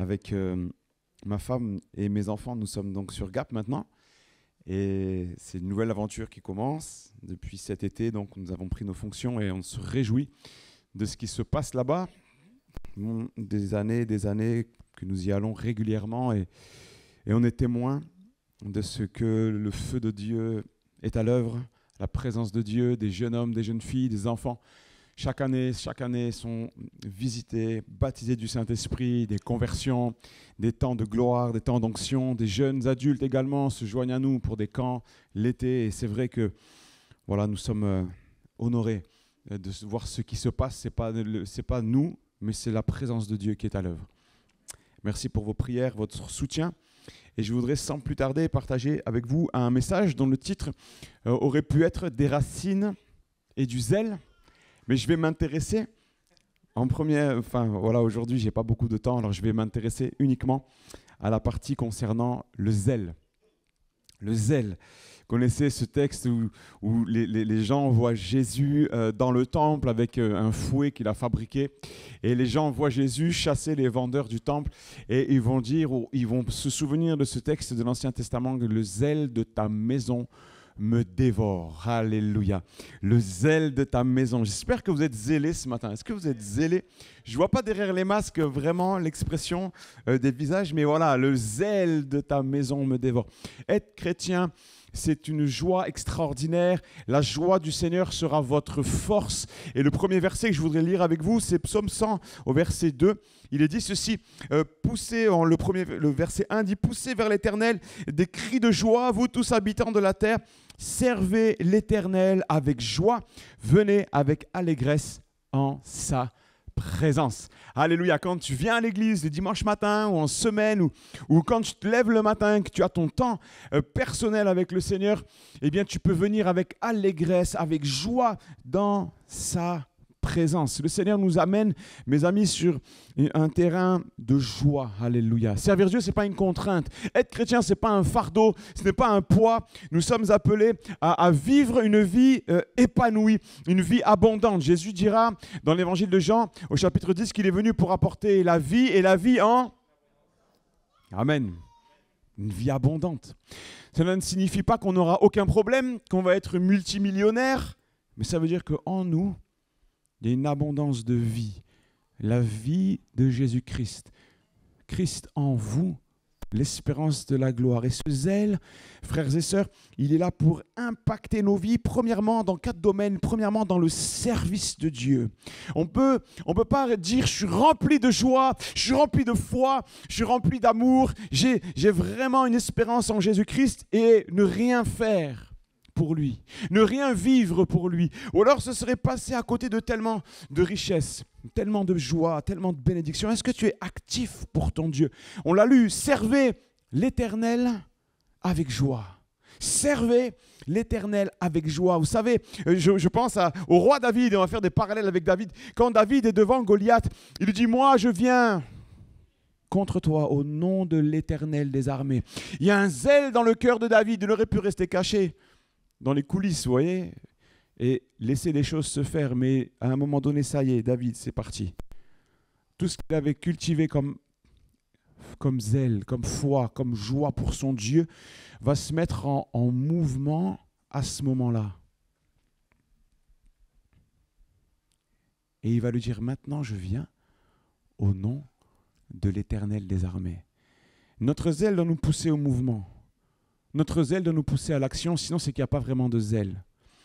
avec ma femme et mes enfants, nous sommes donc sur Gap maintenant. Et c'est une nouvelle aventure qui commence depuis cet été. Donc nous avons pris nos fonctions et on se réjouit de ce qui se passe là-bas. Des années que nous y allons régulièrement et on est témoin de ce que le feu de Dieu est à l'œuvre, la présence de Dieu, des jeunes hommes, des jeunes filles, des enfants. Chaque année sont visités, baptisés du Saint-Esprit, des conversions, des temps de gloire, des temps d'onction, des jeunes adultes également se joignent à nous pour des camps l'été. Et c'est vrai que voilà, nous sommes honorés de voir ce qui se passe. C'est pas nous, mais c'est la présence de Dieu qui est à l'œuvre. Merci pour vos prières, votre soutien. Et je voudrais sans plus tarder partager avec vous un message dont le titre aurait pu être « Des racines et du zèle ». Mais je vais m'intéresser aujourd'hui, je n'ai pas beaucoup de temps, alors je vais m'intéresser uniquement à la partie concernant le zèle. Le zèle. Vous connaissez ce texte où les gens voient Jésus dans le temple avec un fouet qu'il a fabriqué. Et les gens voient Jésus chasser les vendeurs du temple. Et ils vont se souvenir de ce texte de l'Ancien Testament, que le zèle de ta maison me dévore. Alléluia. Le zèle de ta maison. J'espère que vous êtes zélés ce matin. Est-ce que vous êtes zélés? Je ne vois pas derrière les masques vraiment l'expression des visages, mais voilà, le zèle de ta maison me dévore. Être chrétien, c'est une joie extraordinaire. La joie du Seigneur sera votre force. Et le premier verset que je voudrais lire avec vous, c'est Psaume 100 au verset 2. Il est dit ceci, le verset 1 dit « Poussez vers l'Éternel des cris de joie, vous tous habitants de la terre. Servez l'Éternel avec joie. Venez avec allégresse en sa présence. » Alléluia. Quand tu viens à l'église le dimanche matin ou en semaine ou quand tu te lèves le matin, que tu as ton temps personnel avec le Seigneur, eh bien tu peux venir avec allégresse, avec joie dans sa présence. Le Seigneur nous amène, mes amis, sur un terrain de joie. Alléluia. Servir Dieu, ce n'est pas une contrainte. Être chrétien, ce n'est pas un fardeau, ce n'est pas un poids. Nous sommes appelés à vivre une vie épanouie, une vie abondante. Jésus dira dans l'évangile de Jean, au chapitre 10, qu'il est venu pour apporter la vie et la vie en... Amen. Une vie abondante. Cela ne signifie pas qu'on n'aura aucun problème, qu'on va être multimillionnaire, mais ça veut dire qu'en nous, il y a une abondance de vie, la vie de Jésus-Christ. Christ en vous, l'espérance de la gloire. Et ce zèle, frères et sœurs, il est là pour impacter nos vies, premièrement dans 4 domaines. Premièrement, dans le service de Dieu. On peut pas dire « je suis rempli de joie, je suis rempli de foi, je suis rempli d'amour, j'ai vraiment une espérance en Jésus-Christ » et ne rien faire pour lui, ne rien vivre pour lui. Ou alors ce serait passer à côté de tellement de richesses, tellement de joie, tellement de bénédictions. Est-ce que tu es actif pour ton Dieu? On l'a lu, servez l'Éternel avec joie. Servez l'Éternel avec joie. Vous savez, je pense au roi David, et on va faire des parallèles avec David. Quand David est devant Goliath, il lui dit « Moi, je viens contre toi au nom de l'Éternel des armées. » Il y a un zèle dans le cœur de David, il aurait pu rester caché dans les coulisses, vous voyez, et laisser les choses se faire. Mais à un moment donné, ça y est, David, c'est parti. Tout ce qu'il avait cultivé comme zèle, comme foi, comme joie pour son Dieu, va se mettre en mouvement à ce moment-là. Et il va lui dire, maintenant je viens au nom de l'Éternel des armées. Notre zèle doit nous pousser au mouvement. Notre zèle doit nous pousser à l'action, sinon c'est qu'il n'y a pas vraiment de zèle.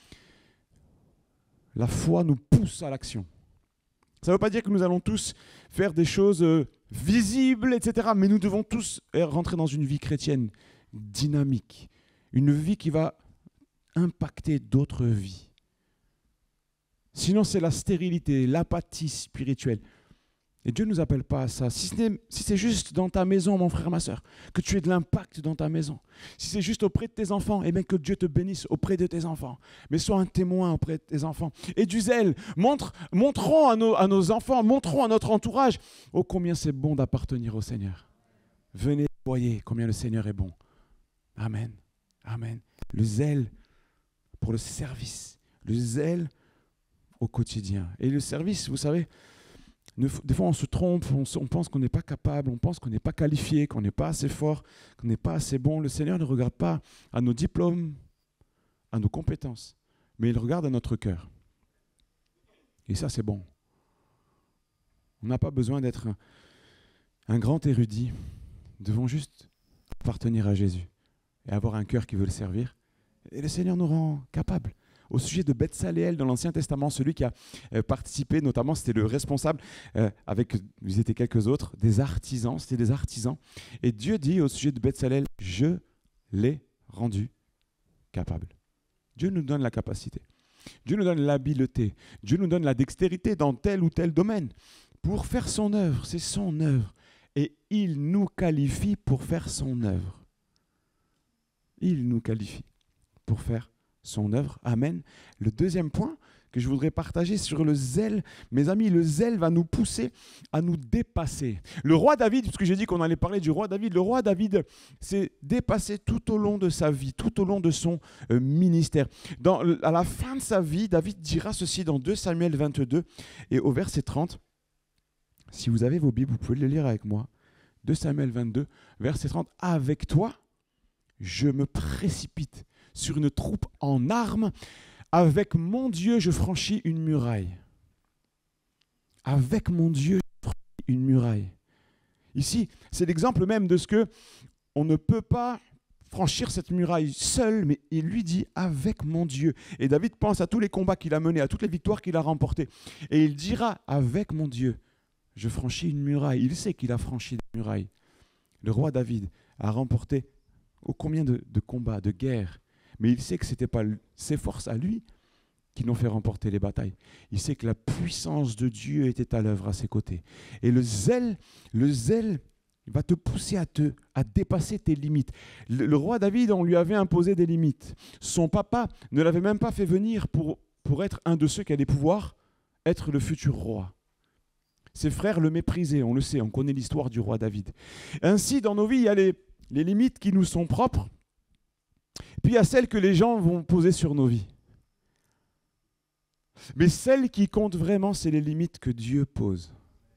La foi nous pousse à l'action. Ça ne veut pas dire que nous allons tous faire des choses visibles, etc. Mais nous devons tous rentrer dans une vie chrétienne dynamique. Une vie qui va impacter d'autres vies. Sinon c'est la stérilité, l'apathie spirituelle. Et Dieu ne nous appelle pas à ça. Si c'est juste dans ta maison, mon frère, ma soeur, que tu aies de l'impact dans ta maison. Si c'est juste auprès de tes enfants, eh bien que Dieu te bénisse auprès de tes enfants. Mais sois un témoin auprès de tes enfants. Et du zèle. Montrons à nos enfants, montrons à notre entourage, oh combien c'est bon d'appartenir au Seigneur. Venez, voyez combien le Seigneur est bon. Amen. Amen. Le zèle pour le service. Le zèle au quotidien. Et le service, vous savez, Des fois, on se trompe, on pense qu'on n'est pas capable, on pense qu'on n'est pas qualifié, qu'on n'est pas assez fort, qu'on n'est pas assez bon. Le Seigneur ne regarde pas à nos diplômes, à nos compétences, mais il regarde à notre cœur. Et ça, c'est bon. On n'a pas besoin d'être un grand érudit. Nous devons juste appartenir à Jésus et avoir un cœur qui veut le servir. Et le Seigneur nous rend capables. Au sujet de Betsaléel dans l'Ancien Testament, celui qui a participé, notamment c'était le responsable, ils étaient quelques autres, des artisans, c'était des artisans. Et Dieu dit au sujet de Betsaléel, je l'ai rendu capable. Dieu nous donne la capacité. Dieu nous donne l'habileté. Dieu nous donne la dextérité dans tel ou tel domaine pour faire son œuvre. C'est son œuvre. Et il nous qualifie pour faire son œuvre. Il nous qualifie pour faire son œuvre. Amen. Le deuxième point que je voudrais partager sur le zèle, mes amis, le zèle va nous pousser à nous dépasser. Le roi David, puisque j'ai dit qu'on allait parler du roi David, le roi David s'est dépassé tout au long de sa vie, tout au long de son ministère. À la fin de sa vie, David dira ceci dans 2 Samuel 22 et au verset 30. Si vous avez vos Bibles, vous pouvez le lire avec moi. 2 Samuel 22, verset 30. Avec toi, je me précipite sur une troupe en armes. Avec mon Dieu, je franchis une muraille. Avec mon Dieu, je franchis une muraille. Ici, c'est l'exemple même de ce que on ne peut pas franchir cette muraille seul, mais il lui dit avec mon Dieu. Et David pense à tous les combats qu'il a menés, à toutes les victoires qu'il a remportées. Et il dira avec mon Dieu, je franchis une muraille. Il sait qu'il a franchi des murailles. Le roi David a remporté combien de combats, de guerres. Mais il sait que ce n'était pas ses forces à lui qui l'ont fait remporter les batailles. Il sait que la puissance de Dieu était à l'œuvre à ses côtés. Et le zèle va te pousser à dépasser tes limites. Le roi David, on lui avait imposé des limites. Son papa ne l'avait même pas fait venir pour être un de ceux qui allaient pouvoir être le futur roi. Ses frères le méprisaient, on le sait, on connaît l'histoire du roi David. Ainsi, dans nos vies, il y a les limites qui nous sont propres, puis il y a celles que les gens vont poser sur nos vies. Mais celles qui comptent vraiment, c'est les limites que Dieu pose.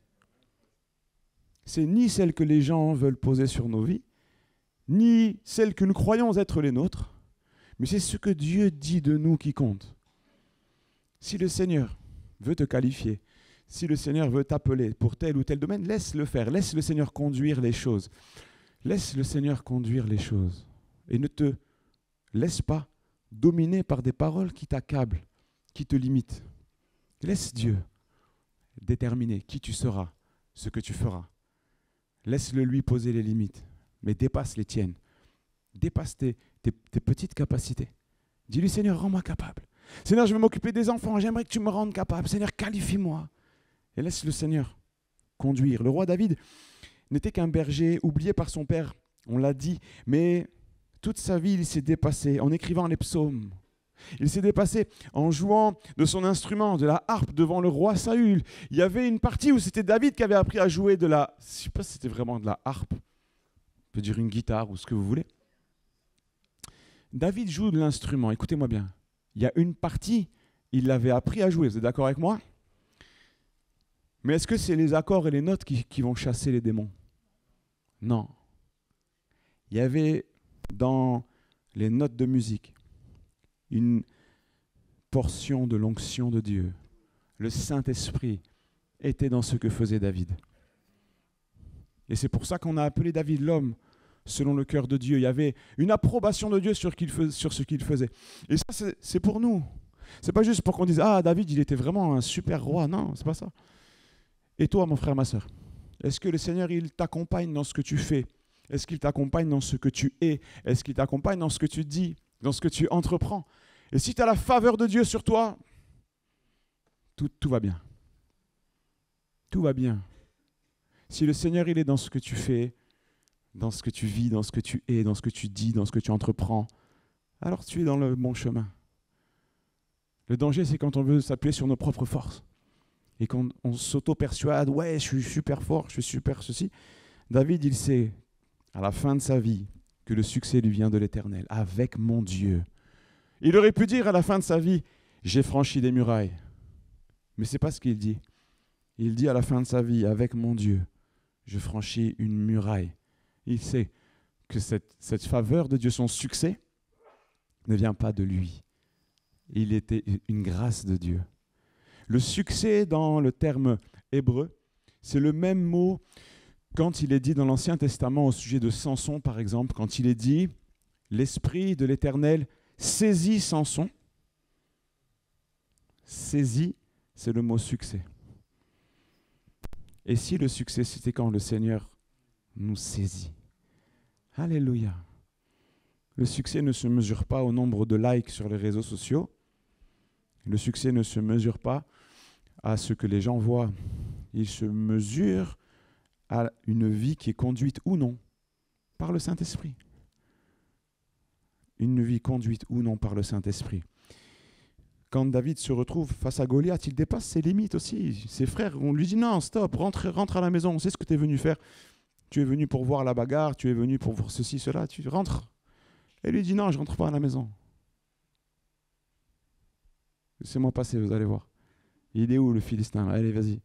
C'est ni celles que les gens veulent poser sur nos vies, ni celles que nous croyons être les nôtres, mais c'est ce que Dieu dit de nous qui compte. Si le Seigneur veut te qualifier, si le Seigneur veut t'appeler pour tel ou tel domaine, laisse-le faire, laisse le Seigneur conduire les choses. Laisse le Seigneur conduire les choses. Et ne te laisse pas dominer par des paroles qui t'accablent, qui te limitent. Laisse Dieu déterminer qui tu seras, ce que tu feras. Laisse-le lui poser les limites, mais dépasse les tiennes. Dépasse tes petites capacités. Dis-lui, Seigneur, rends-moi capable. Seigneur, je vais m'occuper des enfants, j'aimerais que tu me rendes capable. Seigneur, qualifie-moi. Et laisse le Seigneur conduire. Le roi David n'était qu'un berger oublié par son père, on l'a dit, mais toute sa vie, il s'est dépassé en écrivant les psaumes. Il s'est dépassé en jouant de son instrument, de la harpe devant le roi Saül. Il y avait une partie où c'était David qui avait appris à jouer de la... Je ne sais pas si c'était vraiment de la harpe. On peut dire une guitare ou ce que vous voulez. David joue de l'instrument. Écoutez-moi bien. Il y a une partie, il l'avait appris à jouer. Vous êtes d'accord avec moi? Mais est-ce que c'est les accords et les notes qui vont chasser les démons? Non. Il y avait dans les notes de musique une portion de l'onction de Dieu. Le Saint-Esprit était dans ce que faisait David. Et c'est pour ça qu'on a appelé David l'homme selon le cœur de Dieu. Il y avait une approbation de Dieu sur ce qu'il faisait. Et ça, c'est pour nous. C'est pas juste pour qu'on dise « Ah, David, il était vraiment un super roi. » Non, c'est pas ça. Et toi, mon frère, ma sœur, est-ce que le Seigneur, il t'accompagne dans ce que tu fais? Est-ce qu'il t'accompagne dans ce que tu es? Est-ce qu'il t'accompagne dans ce que tu dis, dans ce que tu entreprends? Et si tu as la faveur de Dieu sur toi, tout va bien. Tout va bien. Si le Seigneur, il est dans ce que tu fais, dans ce que tu vis, dans ce que tu es, dans ce que tu dis, dans ce que tu entreprends, alors tu es dans le bon chemin. Le danger, c'est quand on veut s'appuyer sur nos propres forces et qu'on s'auto-persuade, ouais, je suis super fort, je suis super ceci. David, il sait, à la fin de sa vie, que le succès lui vient de l'Éternel, avec mon Dieu. Il aurait pu dire à la fin de sa vie, j'ai franchi des murailles. Mais ce n'est pas ce qu'il dit. Il dit à la fin de sa vie, avec mon Dieu, je franchis une muraille. Il sait que cette faveur de Dieu, son succès, ne vient pas de lui. Il était une grâce de Dieu. Le succès dans le terme hébreu, c'est le même mot quand il est dit dans l'Ancien Testament au sujet de Samson, par exemple, quand il est dit « L'Esprit de l'Éternel saisit Samson ». Saisit, c'est le mot succès. Et si le succès, c'était quand le Seigneur nous saisit. Alléluia. Le succès ne se mesure pas au nombre de likes sur les réseaux sociaux. Le succès ne se mesure pas à ce que les gens voient. Il se mesure à une vie qui est conduite ou non par le Saint-Esprit. Une vie conduite ou non par le Saint-Esprit. Quand David se retrouve face à Goliath, il dépasse ses limites aussi. Ses frères, on lui dit non, stop, rentre à la maison, on sait ce que tu es venu faire. Tu es venu pour voir la bagarre, tu es venu pour voir ceci, cela, tu rentres. Et lui dit non, je ne rentre pas à la maison. Laissez-moi passer, vous allez voir. Il est où le Philistin? Allez, vas-y.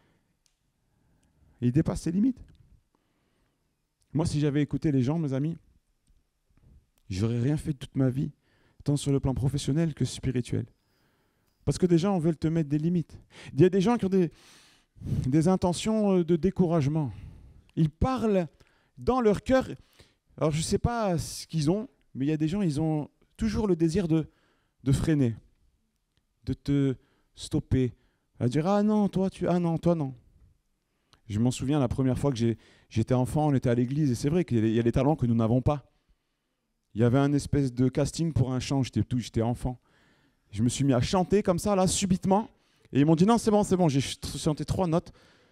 Il dépasse ses limites. Moi, si j'avais écouté les gens, mes amis, j'aurais rien fait de toute ma vie, tant sur le plan professionnel que spirituel. Parce que des gens veulent te mettre des limites. Il y a des gens qui ont des intentions de découragement. Ils parlent dans leur cœur. Alors, je ne sais pas ce qu'ils ont, mais il y a des gens, ils ont toujours le désir de freiner, de te stopper, à dire « Ah non, toi, ah non, toi, non ». Je m'en souviens la première fois que j'étais enfant, on était à l'église, et c'est vrai qu'il y a des talents que nous n'avons pas. Il y avait un espèce de casting pour un chant, j'étais enfant. Je me suis mis à chanter comme ça, là, subitement. Et ils m'ont dit, non, c'est bon. J'ai chanté 3 notes.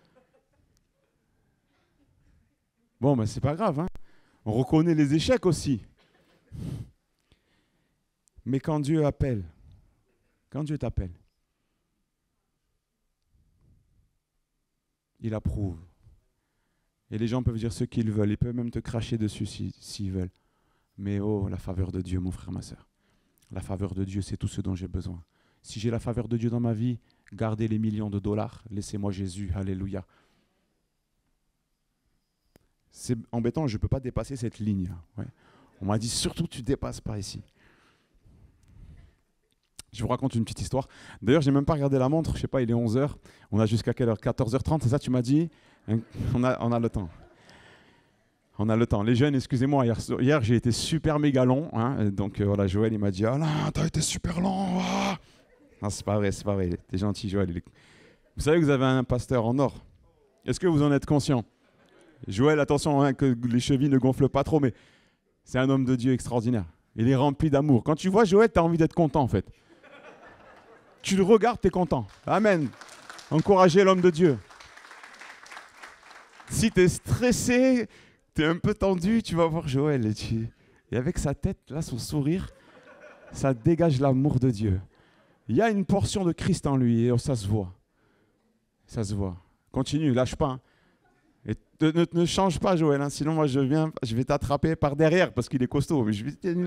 Bon, ben, c'est pas grave, hein. On reconnaît les échecs aussi. Mais quand Dieu appelle, quand Dieu t'appelle, il approuve. Et les gens peuvent dire ce qu'ils veulent. Ils peuvent même te cracher dessus s'ils veulent. Mais oh, la faveur de Dieu, mon frère, ma sœur. La faveur de Dieu, c'est tout ce dont j'ai besoin. Si j'ai la faveur de Dieu dans ma vie, gardez les millions de dollars. Laissez-moi Jésus. Alléluia. C'est embêtant, je ne peux pas dépasser cette ligne. Ouais. On m'a dit, surtout, tu ne dépasses pas ici. Je vous raconte une petite histoire. D'ailleurs, je n'ai même pas regardé la montre. Je ne sais pas, il est 11h. On a jusqu'à quelle heure? 14h30, c'est ça, tu m'as dit? On a le temps. On a le temps. Les jeunes, excusez-moi, hier j'ai été super méga long. Hein, donc voilà, Joël, il m'a dit « Alain, t'as été super long. Ah !» Non, c'est pas vrai. T'es gentil, Joël. Vous savez que vous avez un pasteur en or. Est-ce que vous en êtes conscient? Joël, attention, hein, que les chevilles ne gonflent pas trop, mais c'est un homme de Dieu extraordinaire. Il est rempli d'amour. Quand tu vois Joël, tu as envie d'être content, en fait. Tu le regardes, tu es content. Amen. Encouragez l'homme de Dieu. Si tu es stressé, tu es un peu tendu, tu vas voir Joël. Et avec sa tête, là, son sourire, ça dégage l'amour de Dieu. Il y a une portion de Christ en lui et ça se voit. Ça se voit. Continue, lâche pas. Hein. Et ne change pas, Joël, hein, sinon moi je vais t'attraper par derrière parce qu'il est costaud. Mais je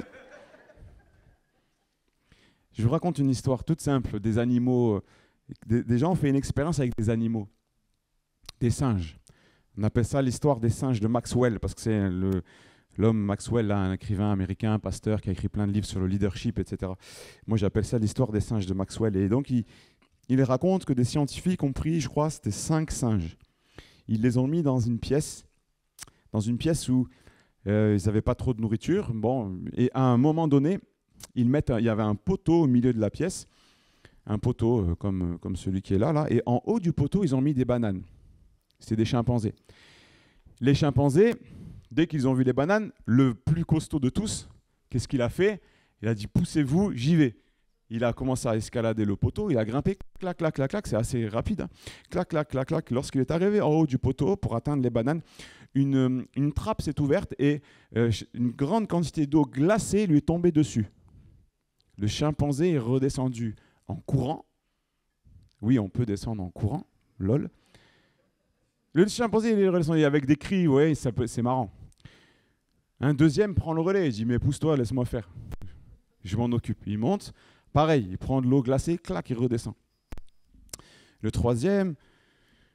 vous raconte une histoire toute simple des animaux. Des gens ont fait une expérience avec des animaux, des singes. On appelle ça l'histoire des singes de Maxwell parce que c'est l'homme Maxwell, là, un écrivain américain, un pasteur qui a écrit plein de livres sur le leadership, etc. Moi j'appelle ça l'histoire des singes de Maxwell. Et donc il raconte que des scientifiques ont pris, je crois, c'était 5 singes. Ils les ont mis dans une pièce où ils n'avaient pas trop de nourriture. Bon, et à un moment donné, il y avait un poteau au milieu de la pièce, un poteau comme celui qui est là, et en haut du poteau, ils ont mis des bananes. C'était des chimpanzés. Les chimpanzés, dès qu'ils ont vu les bananes, le plus costaud de tous, qu'est-ce qu'il a fait? Il a dit « poussez-vous, j'y vais ». Il a commencé à escalader le poteau, il a grimpé, clac, clac, clac, clac, c'est assez rapide. Hein. Clac, clac, clac, clac. Lorsqu'il est arrivé en haut du poteau pour atteindre les bananes, une trappe s'est ouverte et une grande quantité d'eau glacée lui est tombée dessus. Le chimpanzé est redescendu en courant. Oui, on peut descendre en courant, lol. Le chimpanzé il est redescendu avec des cris, ouais, c'est marrant. Un deuxième prend le relais, il dit « mais pousse-toi, laisse-moi faire. Je m'en occupe ». Il monte. Pareil, il prend de l'eau glacée, clac, il redescend. Le troisième,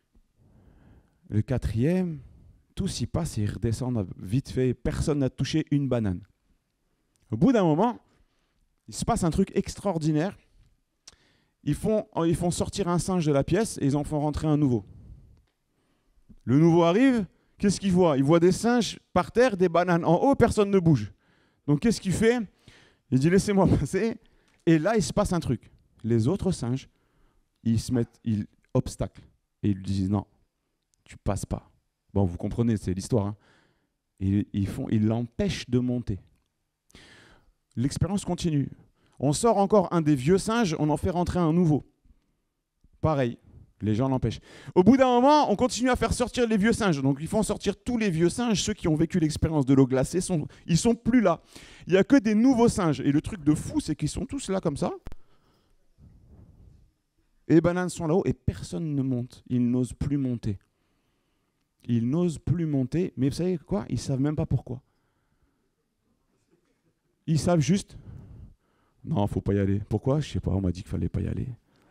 Le quatrième, tous y passent et ils redescendent vite fait. Personne n'a touché une banane. Au bout d'un moment, il se passe un truc extraordinaire. Ils font sortir un singe de la pièce et ils en font rentrer un nouveau. Le nouveau arrive, qu'est-ce qu'il voit? Il voit des singes par terre, des bananes en haut, personne ne bouge. Donc qu'est-ce qu'il fait? Il dit laissez-moi passer. Et là, il se passe un truc. Les autres singes, ils obstaclent. Et ils lui disent non, tu passes pas. Bon, vous comprenez, c'est l'histoire. Hein. Et ils l'empêchent de monter. L'expérience continue. On sort encore un des vieux singes, on en fait rentrer un nouveau. Pareil, les gens l'empêchent. Au bout d'un moment, on continue à faire sortir les vieux singes. Donc ils font sortir tous les vieux singes, ceux qui ont vécu l'expérience de l'eau glacée, ils sont plus là. Il n'y a que des nouveaux singes. Et le truc de fou, c'est qu'ils sont tous là comme ça. Et les bananes sont là-haut et personne ne monte. Ils n'osent plus monter. Ils n'osent plus monter, mais vous savez quoi? Ils ne savent même pas pourquoi. Ils savent juste, non, il ne faut pas y aller. Pourquoi? Je ne sais pas, on m'a dit qu'il ne fallait pas y aller.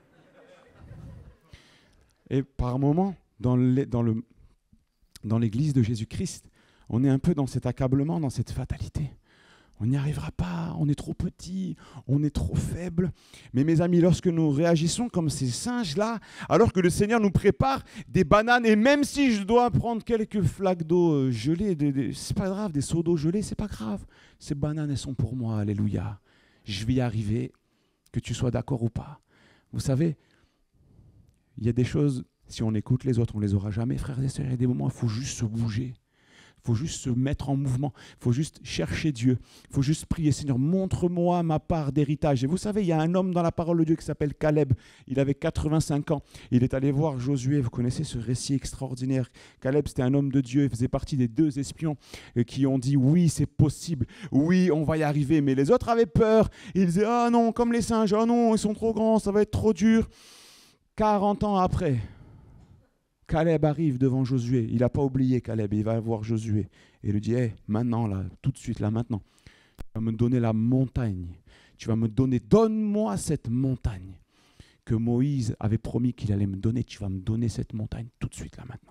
Et par moments, dans l'église de Jésus-Christ, on est un peu dans cet accablement, dans cette fatalité. On n'y arrivera pas, on est trop petit, on est trop faible. Mais mes amis, lorsque nous réagissons comme ces singes-là, alors que le Seigneur nous prépare des bananes, et même si je dois prendre quelques flaques d'eau gelées, c'est pas grave, des seaux d'eau gelés, c'est pas grave. Ces bananes, elles sont pour moi, alléluia. Je vais y arriver, que tu sois d'accord ou pas. Vous savez, il y a des choses, si on écoute les autres, on ne les aura jamais, frères et sœurs. Il y a des moments où il faut juste se bouger. Il faut juste se mettre en mouvement. Il faut juste chercher Dieu. Il faut juste prier. Seigneur, montre-moi ma part d'héritage. Et vous savez, il y a un homme dans la parole de Dieu qui s'appelle Caleb. Il avait 85 ans. Il est allé voir Josué. Vous connaissez ce récit extraordinaire. Caleb, c'était un homme de Dieu. Il faisait partie des 2 espions qui ont dit oui, c'est possible. Oui, on va y arriver. Mais les autres avaient peur. Ils disaient ah non, comme les singes. Ah non, ils sont trop grands. Ça va être trop dur. 40 ans après, Caleb arrive devant Josué. Il n'a pas oublié Caleb. Il va voir Josué. Et il lui dit, hey, maintenant, là, tout de suite, là, maintenant, tu vas me donner la montagne. Tu vas me donner, donne-moi cette montagne que Moïse avait promis qu'il allait me donner. Tu vas me donner cette montagne tout de suite, là, maintenant.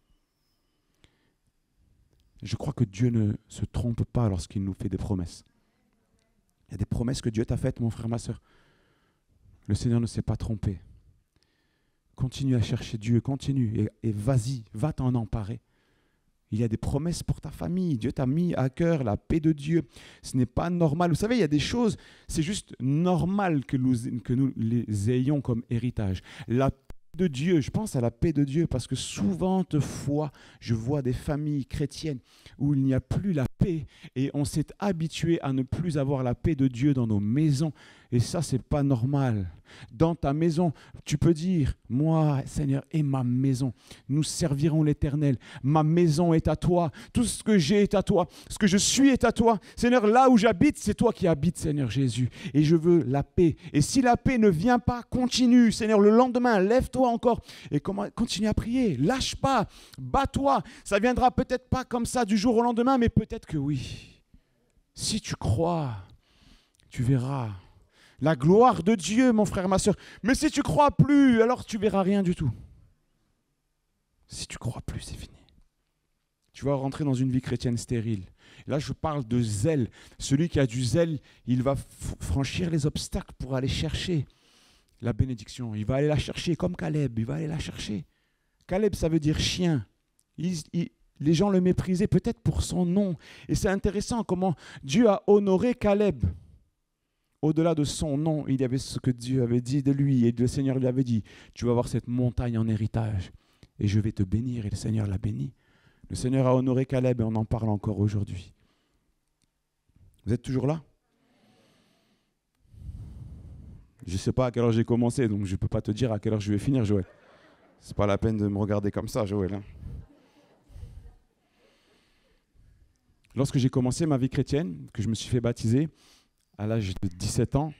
Je crois que Dieu ne se trompe pas lorsqu'il nous fait des promesses. Il y a des promesses que Dieu t'a faites, mon frère, ma soeur. Le Seigneur ne s'est pas trompé. Continue à chercher Dieu, continue et vas-y, va t'en emparer. Il y a des promesses pour ta famille. Dieu t'a mis à cœur la paix de Dieu. Ce n'est pas normal. Vous savez, il y a des choses, c'est juste normal que nous les ayons comme héritage. La paix de Dieu, je pense à la paix de Dieu parce que souvent, je vois des familles chrétiennes où il n'y a plus la paix et on s'est habitué à ne plus avoir la paix de Dieu dans nos maisons. Et ça, c'est pas normal. Dans ta maison, tu peux dire, moi, Seigneur, et ma maison, nous servirons l'Éternel. Ma maison est à toi. Tout ce que j'ai est à toi. Ce que je suis est à toi. Seigneur, là où j'habite, c'est toi qui habites, Seigneur Jésus. Et je veux la paix. Et si la paix ne vient pas, continue. Seigneur, le lendemain, lève-toi encore et continue à prier. Lâche pas. Bats-toi. Ça viendra peut-être pas comme ça du jour au lendemain, mais peut-être que oui. Si tu crois, tu verras la gloire de Dieu, mon frère, ma soeur. Mais si tu ne crois plus, alors tu ne verras rien du tout. Si tu ne crois plus, c'est fini. Tu vas rentrer dans une vie chrétienne stérile. Là, je parle de zèle. Celui qui a du zèle, il va franchir les obstacles pour aller chercher la bénédiction. Il va aller la chercher comme Caleb. Il va aller la chercher. Caleb, ça veut dire chien. Les gens le méprisaient peut-être pour son nom. Et c'est intéressant comment Dieu a honoré Caleb. Au-delà de son nom, il y avait ce que Dieu avait dit de lui. Et le Seigneur lui avait dit, tu vas avoir cette montagne en héritage. Et je vais te bénir. Et le Seigneur l'a béni. Le Seigneur a honoré Caleb et on en parle encore aujourd'hui. Vous êtes toujours là? Je ne sais pas à quelle heure j'ai commencé, donc je ne peux pas te dire à quelle heure je vais finir, Joël. Ce n'est pas la peine de me regarder comme ça, Joël. Hein. Lorsque j'ai commencé ma vie chrétienne, que je me suis fait baptiser, à l'âge de 17 ans,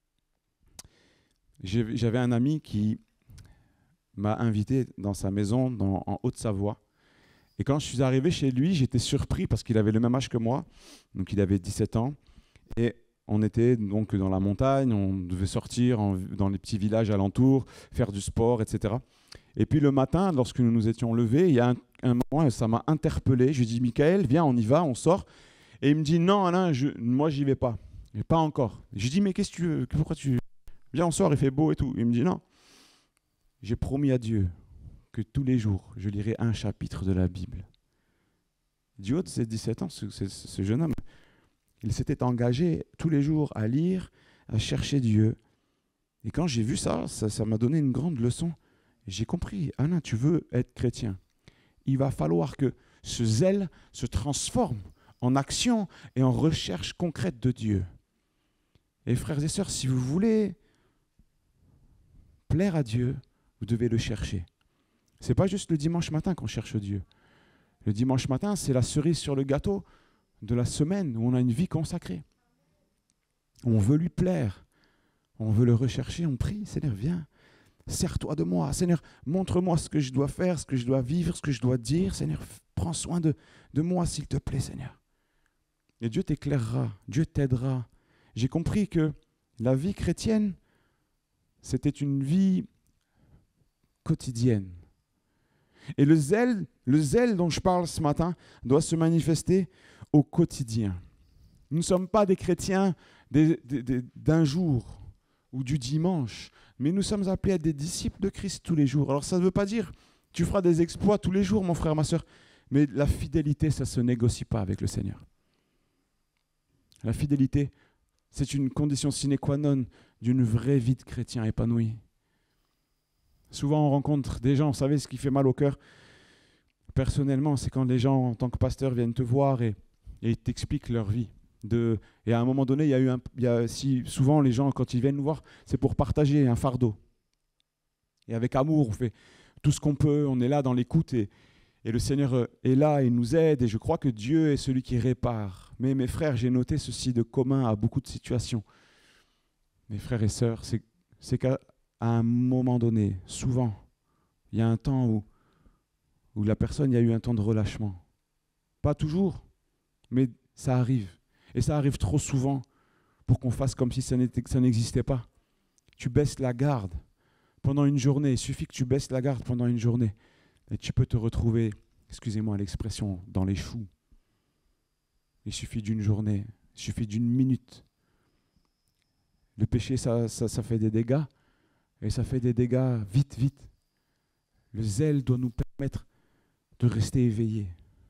j'avais un ami qui m'a invité dans sa maison en Haute-Savoie. Et quand je suis arrivé chez lui, j'étais surpris parce qu'il avait le même âge que moi. Donc il avait 17 ans. Et on était donc dans la montagne, on devait sortir dans les petits villages alentours, faire du sport, etc. Et puis le matin, lorsque nous nous étions levés, il y a un moment, ça m'a interpellé. Je lui ai dit, Michael, viens, on y va, on sort. Et il me dit, non, Alain, moi, j'y vais pas. Et pas encore. Je lui dis, mais qu'est-ce que tu veux? Pourquoi tu... Viens, on sort, il fait beau et tout. Il me dit, non. J'ai promis à Dieu que tous les jours, je lirai un chapitre de la Bible. Du haut de ses 17 ans, ce jeune homme, il s'était engagé tous les jours à lire, à chercher Dieu. Et quand j'ai vu ça m'a donné une grande leçon. J'ai compris, Alain, tu veux être chrétien. Il va falloir que ce zèle se transforme en action et en recherche concrète de Dieu. Et frères et sœurs, si vous voulez plaire à Dieu, vous devez le chercher. Ce n'est pas juste le dimanche matin qu'on cherche Dieu. Le dimanche matin, c'est la cerise sur le gâteau de la semaine où on a une vie consacrée. On veut lui plaire. On veut le rechercher. On prie, Seigneur, viens. Sers-toi de moi. Seigneur, montre-moi ce que je dois faire, ce que je dois vivre, ce que je dois dire. Seigneur, prends soin de moi, s'il te plaît, Seigneur. Et Dieu t'éclairera. Dieu t'aidera. J'ai compris que la vie chrétienne, c'était une vie quotidienne. Et le zèle dont je parle ce matin doit se manifester au quotidien. Nous ne sommes pas des chrétiens d'un jour ou du dimanche, mais nous sommes appelés à être des disciples de Christ tous les jours. Alors ça ne veut pas dire tu feras des exploits tous les jours, mon frère, ma soeur, mais la fidélité, ça ne se négocie pas avec le Seigneur. La fidélité, c'est une condition sine qua non d'une vraie vie de chrétien épanoui. Souvent, on rencontre des gens, vous savez, ce qui fait mal au cœur, personnellement, c'est quand les gens, en tant que pasteur, viennent te voir et t'expliquent leur vie. Et à un moment donné, souvent, les gens, quand ils viennent nous voir, c'est pour partager un fardeau. Et avec amour, on fait tout ce qu'on peut, on est là dans l'écoute et le Seigneur est là et nous aide. Et je crois que Dieu est celui qui répare. Mais mes frères, j'ai noté ceci de commun à beaucoup de situations. Mes frères et sœurs, c'est qu'à un moment donné, souvent, il y a un temps où la personne, il y a eu un temps de relâchement. Pas toujours, mais ça arrive. Et ça arrive trop souvent pour qu'on fasse comme si ça n'existait pas. Tu baisses la garde pendant une journée. Il suffit que tu baisses la garde pendant une journée. Et tu peux te retrouver, excusez-moi l'expression, dans les choux. Il suffit d'une journée, il suffit d'une minute. Le péché, ça fait des dégâts. Et ça fait des dégâts vite, vite. Le zèle doit nous permettre de rester éveillés.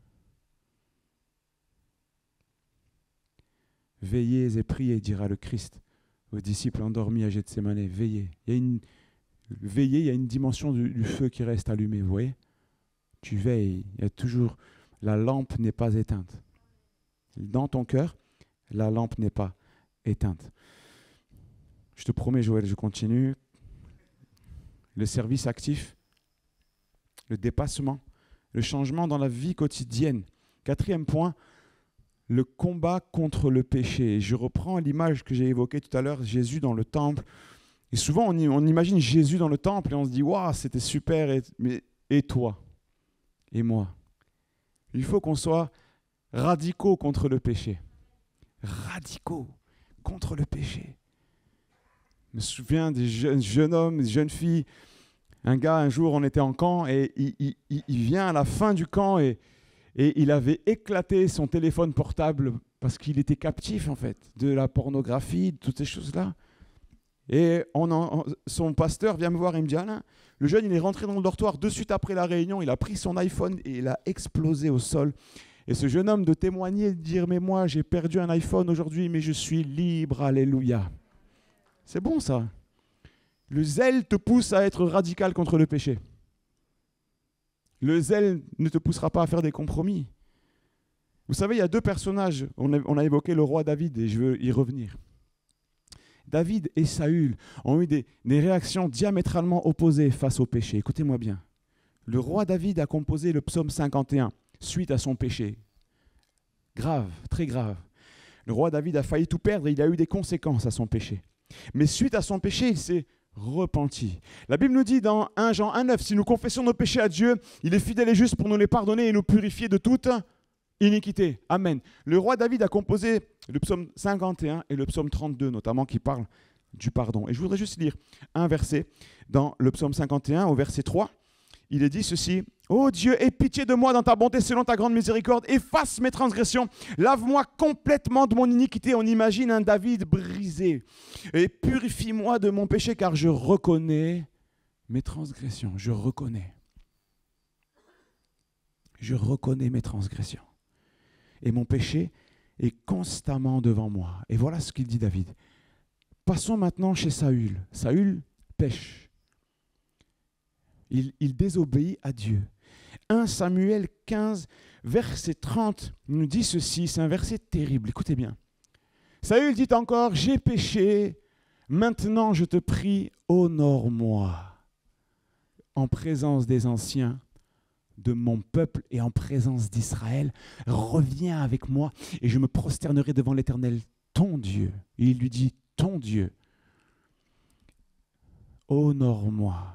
Veillez et priez, dira le Christ aux disciples endormis à Gethsémanè. Veillez. Il y a une dimension du feu qui reste allumée, vous voyez? Tu veilles. Il y a toujours... La lampe n'est pas éteinte. Dans ton cœur, la lampe n'est pas éteinte. Je te promets, Joël, je continue. Le service actif, le dépassement, le changement dans la vie quotidienne. 4e point, le combat contre le péché. Je reprends l'image que j'ai évoquée tout à l'heure, Jésus dans le temple. Et souvent, on imagine Jésus dans le temple et on se dit « Waouh, c'était super, et toi et moi ?» Il faut qu'on soit radicaux contre le péché. Radicaux contre le péché. Je me souviens des jeunes hommes, des jeunes filles. Un gars, un jour, on était en camp et il vient à la fin du camp et il avait éclaté son téléphone portable parce qu'il était captif, en fait, de la pornographie, de toutes ces choses-là. Et son pasteur vient me voir et me dit « Alain, le jeune, il est rentré dans le dortoir de suite après la réunion, il a pris son iPhone et il a explosé au sol. » Et ce jeune homme de témoigner, de dire « Mais moi, j'ai perdu un iPhone aujourd'hui, mais je suis libre, alléluia. » C'est bon, ça. Le zèle te pousse à être radical contre le péché. Le zèle ne te poussera pas à faire des compromis. Vous savez, il y a 2 personnages. On a évoqué le roi David et je veux y revenir. David et Saül ont eu des réactions diamétralement opposées face au péché. Écoutez-moi bien. Le roi David a composé le psaume 51 suite à son péché. Grave, très grave. Le roi David a failli tout perdre et il a eu des conséquences à son péché. Mais suite à son péché, il s'est repenti. La Bible nous dit dans 1 Jean 1,9, si nous confessons nos péchés à Dieu, il est fidèle et juste pour nous les pardonner et nous purifier de toute iniquité. Amen. Le roi David a composé le psaume 51 et le psaume 32 notamment qui parlent du pardon. Et je voudrais juste lire un verset dans le psaume 51 au verset 3. il est dit ceci: ô Dieu, aie pitié de moi dans ta bonté selon ta grande miséricorde, efface mes transgressions, lave-moi complètement de mon iniquité. On imagine un David brisé. Et purifie-moi de mon péché, car je reconnais mes transgressions. Je reconnais mes transgressions. Et mon péché est constamment devant moi. Et voilà ce qu'il dit David. Passons maintenant chez Saül. Saül pêche. Il désobéit à Dieu. 1 Samuel 15, verset 30, nous dit ceci, c'est un verset terrible, écoutez bien. Saül dit encore: j'ai péché, maintenant je te prie, honore-moi en présence des anciens de mon peuple et en présence d'Israël. Reviens avec moi et je me prosternerai devant l'Éternel, ton Dieu. Et il lui dit: ton Dieu, honore-moi.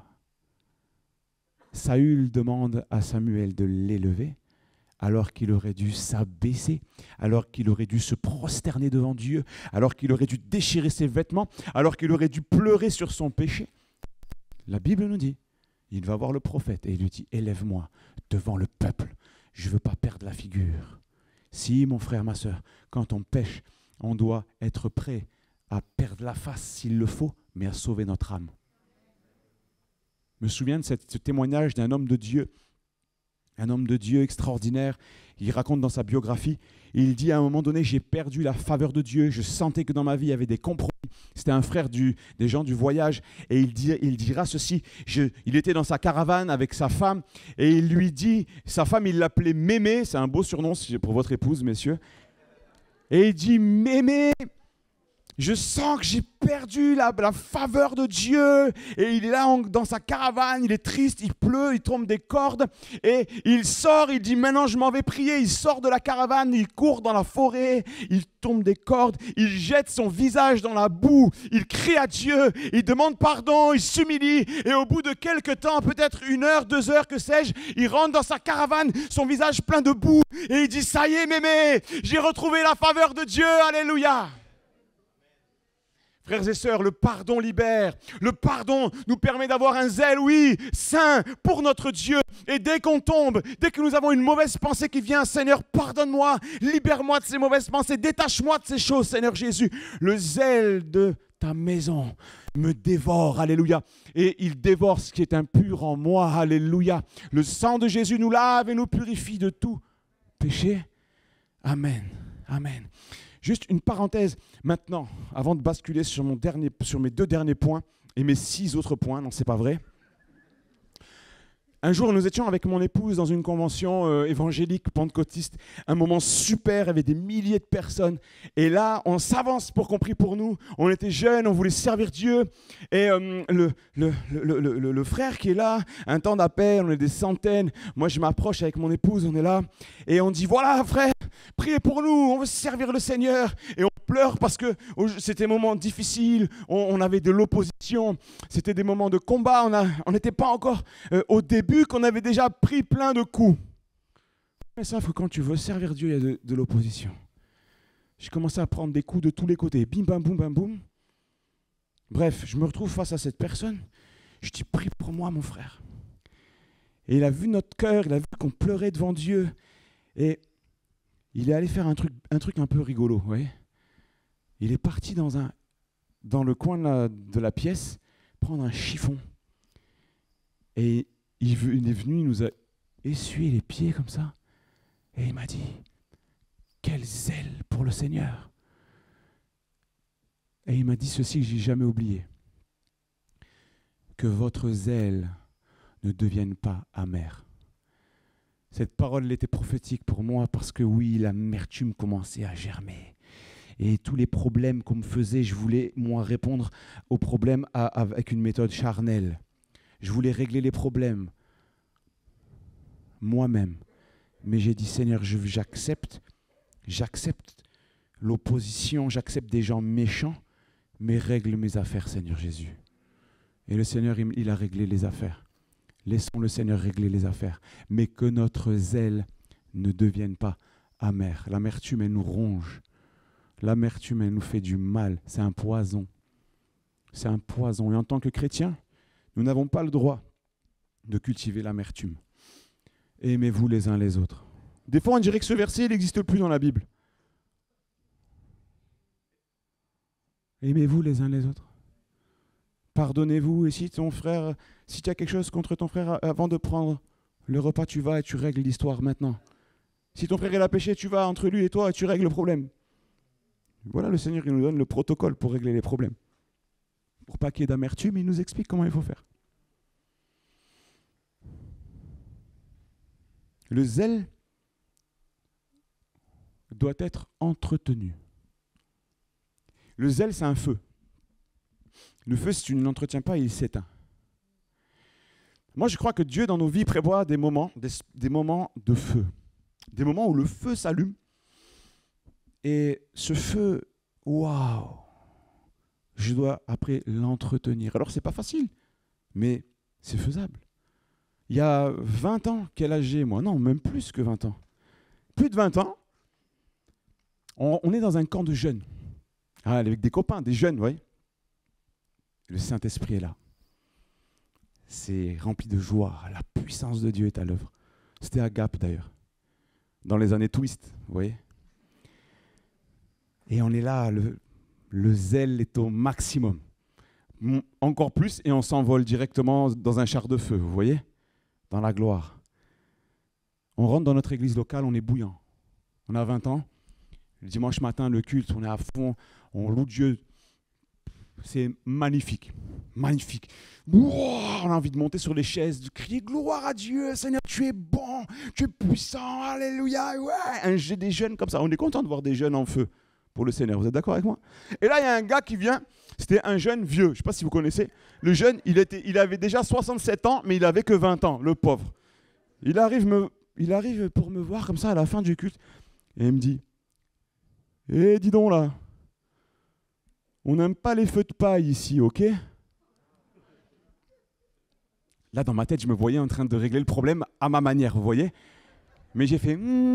Saül demande à Samuel de l'élever, alors qu'il aurait dû s'abaisser, alors qu'il aurait dû se prosterner devant Dieu, alors qu'il aurait dû déchirer ses vêtements, alors qu'il aurait dû pleurer sur son péché. La Bible nous dit, il va voir le prophète et il lui dit: élève-moi devant le peuple, je ne veux pas perdre la figure. Si, mon frère, ma soeur, quand on pêche, on doit être prêt à perdre la face s'il le faut, mais à sauver notre âme. Je me souviens de ce témoignage d'un homme de Dieu extraordinaire. Il raconte dans sa biographie, il dit à un moment donné: j'ai perdu la faveur de Dieu, je sentais que dans ma vie il y avait des compromis. C'était un frère des gens du voyage, et il dira ceci, il était dans sa caravane avec sa femme, et il lui dit, sa femme il l'appelait Mémé, c'est un beau surnom pour votre épouse, messieurs, et il dit: Mémé, je sens que j'ai perdu la faveur de Dieu. Et il est là dans sa caravane, il est triste, il pleut, il tombe des cordes. Et il sort, il dit: maintenant je m'en vais prier. Il sort de la caravane, il court dans la forêt, il tombe des cordes, il jette son visage dans la boue, il crie à Dieu, il demande pardon, il s'humilie. Et au bout de quelques temps, peut-être 1 heure, 2 heures, que sais-je, il rentre dans sa caravane, son visage plein de boue. Et il dit: ça y est, Mémé, j'ai retrouvé la faveur de Dieu, alléluia. Frères et sœurs, le pardon libère. Le pardon nous permet d'avoir un zèle, oui, saint pour notre Dieu. Et dès qu'on tombe, dès que nous avons une mauvaise pensée qui vient: Seigneur, pardonne-moi, libère-moi de ces mauvaises pensées, détache-moi de ces choses, Seigneur Jésus. Le zèle de ta maison me dévore, alléluia. Et il dévore ce qui est impur en moi, alléluia. Le sang de Jésus nous lave et nous purifie de tout péché. Amen, amen. Juste une parenthèse maintenant, avant de basculer sur mes 2 derniers points et mes 6 autres points. Non, c'est pas vrai. Un jour, nous étions avec mon épouse dans une convention évangélique pentecôtiste, un moment super, il y avait des milliers de personnes. Et là, on s'avance pour qu'on prie pour nous. On était jeunes, on voulait servir Dieu. Et le frère qui est là, un temps d'appel, on est des centaines. Moi, je m'approche avec mon épouse, on est là. Et on dit: voilà, frère, priez pour nous, on veut servir le Seigneur. Et on pleure parce que c'était un moment difficile, on avait de l'opposition, c'était des moments de combat, on n'était pas encore au début, qu'on avait déjà pris plein de coups. Mais ça, quand tu veux servir Dieu, il y a de l'opposition. J'ai commencé à prendre des coups de tous les côtés, bim, bam, boum, bam, boum. Bref, je me retrouve face à cette personne, je dis: prie pour moi, mon frère. Et il a vu notre cœur, il a vu qu'on pleurait devant Dieu, et il est allé faire un truc un peu rigolo, vous voyez. Il est parti dans le coin de la pièce, prendre un chiffon. Et il est venu, il nous a essuyé les pieds comme ça. Et il m'a dit: quel zèle pour le Seigneur. Et il m'a dit ceci que je n'ai jamais oublié: que votre zèle ne devienne pas amer. Cette parole était prophétique pour moi parce que oui, l'amertume commençait à germer. Et tous les problèmes qu'on me faisait, je voulais, moi, répondre aux problèmes avec une méthode charnelle. Je voulais régler les problèmes moi-même. Mais j'ai dit: Seigneur, j'accepte l'opposition, j'accepte des gens méchants, mais règle mes affaires, Seigneur Jésus. Et le Seigneur, il a réglé les affaires. Laissons le Seigneur régler les affaires. Mais que notre zèle ne devienne pas amer. L'amertume, elle nous ronge. L'amertume, elle nous fait du mal. C'est un poison. C'est un poison. Et en tant que chrétiens, nous n'avons pas le droit de cultiver l'amertume. Aimez-vous les uns les autres. Des fois, on dirait que ce verset, il n'existe plus dans la Bible. Aimez-vous les uns les autres. Pardonnez-vous. Et si ton frère, si tu as quelque chose contre ton frère, avant de prendre le repas, tu vas et tu règles l'histoire maintenant. Si ton frère il a péché, tu vas entre lui et toi et tu règles le problème. Voilà, le Seigneur il nous donne le protocole pour régler les problèmes. Pour pas qu'il y ait d'amertume, il nous explique comment il faut faire. Le zèle doit être entretenu. Le zèle, c'est un feu. Le feu, si tu ne l'entretiens pas, il s'éteint. Moi, je crois que Dieu, dans nos vies, prévoit des moments de feu. Des moments où le feu s'allume. Et ce feu, waouh, je dois après l'entretenir. Alors, ce n'est pas facile, mais c'est faisable. Il y a 20 ans, quel âge j'ai moi? Non, même plus que 20 ans. Plus de 20 ans, on est dans un camp de jeunes. Avec des copains, des jeunes, vous voyez. Le Saint-Esprit est là. C'est rempli de joie. La puissance de Dieu est à l'œuvre. C'était à Gap d'ailleurs. Dans les années Twist, vous voyez. Et on est là, le zèle est au maximum. Encore plus, et on s'envole directement dans un char de feu, vous voyez, dans la gloire. On rentre dans notre église locale, on est bouillant. On a 20 ans. Le dimanche matin, le culte, on est à fond, on loue Dieu. C'est magnifique, magnifique. Wow, on a envie de monter sur les chaises, de crier gloire à Dieu, Seigneur, tu es bon, tu es puissant, alléluia. Ouais. Des jeunes comme ça, on est content de voir des jeunes en feu pour le Seigneur. Vous êtes d'accord avec moi? Et là, il y a un gars qui vient, c'était un jeune vieux, je ne sais pas si vous connaissez. Le jeune, il avait déjà 67 ans, mais il n'avait que 20 ans, le pauvre. Il arrive pour me voir comme ça à la fin du culte, et il me dit, « dis donc là, on n'aime pas les feux de paille ici, ok ?» Là, dans ma tête, je me voyais en train de régler le problème à ma manière, vous voyez. Mais j'ai fait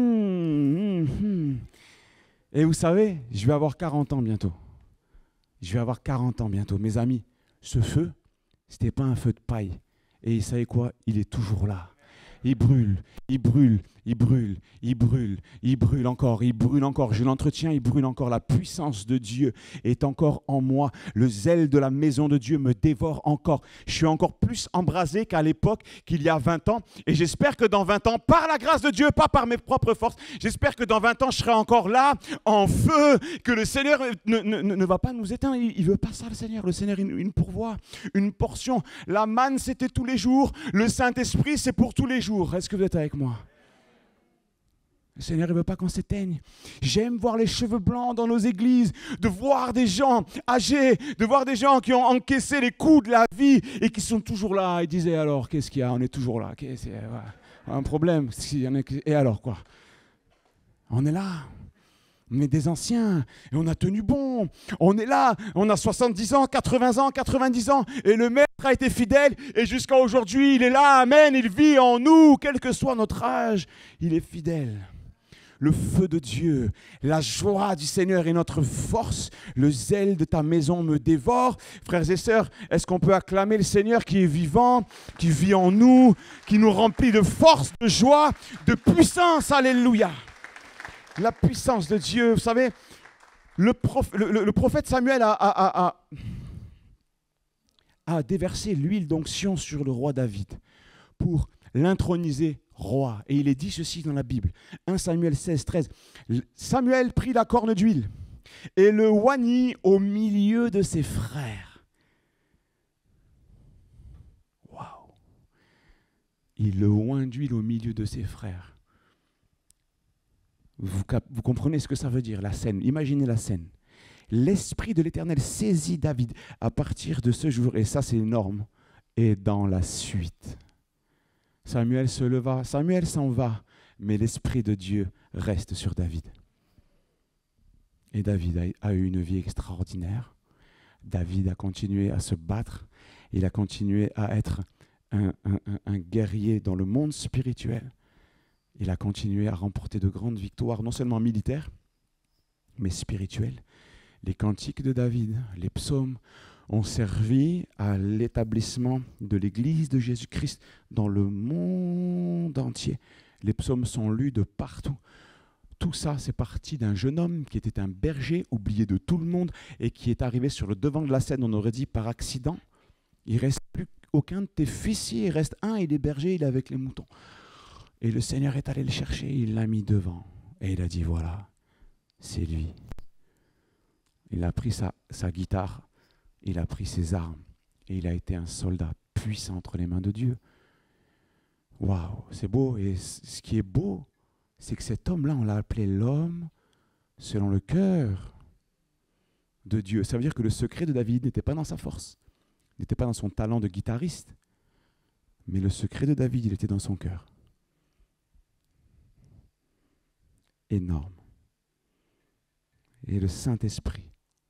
Et vous savez, je vais avoir 40 ans bientôt. Je vais avoir 40 ans bientôt. Mes amis, ce feu, ce n'était pas un feu de paille. Et vous savez quoi? Il est toujours là. Il brûle, il brûle, il brûle, il brûle, il brûle encore, il brûle encore. Je l'entretiens, il brûle encore. La puissance de Dieu est encore en moi. Le zèle de la maison de Dieu me dévore encore. Je suis encore plus embrasé qu'à l'époque, qu'il y a 20 ans. Et j'espère que dans 20 ans, par la grâce de Dieu, pas par mes propres forces, j'espère que dans 20 ans, je serai encore là, en feu, que le Seigneur ne va pas nous éteindre. Il ne veut pas ça, le Seigneur. Le Seigneur, il nous pourvoit une portion. La manne, c'était tous les jours. Le Saint-Esprit, c'est pour tous les jours. Est-ce que vous êtes avec moi? Le Seigneur ne veut pas qu'on s'éteigne. J'aime voir les cheveux blancs dans nos églises, de voir des gens âgés, de voir des gens qui ont encaissé les coups de la vie et qui sont toujours là. Ils disaient alors, qu'est-ce qu'il y a? On est toujours là. Un problème. Et alors quoi? On est là. On est des anciens et on a tenu bon. On est là, on a 70 ans, 80 ans, 90 ans et le Maître a été fidèle et jusqu'à aujourd'hui, il est là, amen, il vit en nous, quel que soit notre âge, il est fidèle. Le feu de Dieu, la joie du Seigneur est notre force, le zèle de ta maison me dévore. Frères et sœurs, est-ce qu'on peut acclamer le Seigneur qui est vivant, qui vit en nous, qui nous remplit de force, de joie, de puissance, alléluia. La puissance de Dieu, vous savez, le prophète Samuel a déversé l'huile d'onction sur le roi David pour l'introniser roi. Et il est dit ceci dans la Bible, 1 Samuel 16, 13. Samuel prit la corne d'huile et le oignit au milieu de ses frères. Waouh! Il le oint d'huile au milieu de ses frères. Vous comprenez ce que ça veut dire, la scène. Imaginez la scène. L'Esprit de l'Éternel saisit David à partir de ce jour, et ça c'est énorme, et dans la suite. Samuel se leva, Samuel s'en va, mais l'Esprit de Dieu reste sur David. Et David a eu une vie extraordinaire. David a continué à se battre, il a continué à être un guerrier dans le monde spirituel. Il a continué à remporter de grandes victoires, non seulement militaires, mais spirituelles. Les cantiques de David, les psaumes, ont servi à l'établissement de l'Église de Jésus-Christ dans le monde entier. Les psaumes sont lus de partout. Tout ça, c'est parti d'un jeune homme qui était un berger, oublié de tout le monde, et qui est arrivé sur le devant de la scène, on aurait dit par accident. Il ne reste plus aucun de tes fils, il reste un, il est berger, il est avec les moutons. Et le Seigneur est allé le chercher, il l'a mis devant. Et il a dit, voilà, c'est lui. Il a pris sa guitare, il a pris ses armes, et il a été un soldat puissant entre les mains de Dieu. Waouh, c'est beau. Et ce qui est beau, c'est que cet homme-là, on l'a appelé l'homme selon le cœur de Dieu. Ça veut dire que le secret de David n'était pas dans sa force, n'était pas dans son talent de guitariste, mais le secret de David, il était dans son cœur. Énorme. Et le Saint-Esprit,